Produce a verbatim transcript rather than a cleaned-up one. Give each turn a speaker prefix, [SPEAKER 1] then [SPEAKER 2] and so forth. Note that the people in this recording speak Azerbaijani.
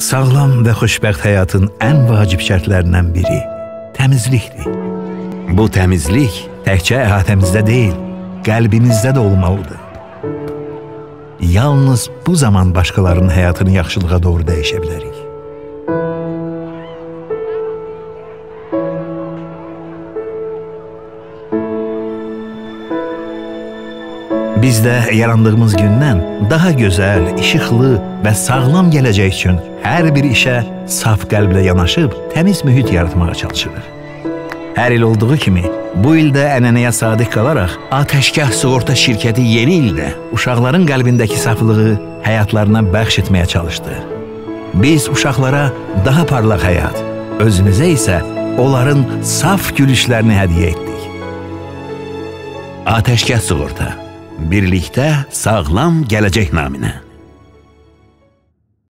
[SPEAKER 1] Sağlam və xoşbəxt həyatın ən vacib şərtlərindən biri təmizlikdir. Bu təmizlik təkcə əhatəmizdə deyil, qəlbimizdə də olmalıdır. Yalnız bu zaman başqalarının həyatını yaxşılığa doğru dəyişə bilərik. Biz də yarandığımız gündən daha gözəl, işıqlı və sağlam gələcək üçün hər bir işə saf qəlblə yanaşıb təmiz mühit yaratmağa çalışırıq. Hər il olduğu kimi, bu ildə ənənəyə sadiq qalaraq Atəşkəh Sığorta şirkəti yeni ildə uşaqların qəlbindəki saflığı həyatlarına bəxş etməyə çalışdı. Biz uşaqlara daha parlaq həyat, özümüzə isə onların saf gülüşlərini hədiyyə etdik. Atəşkəh Sığorta, birlikdə sağlam gələcək naminə.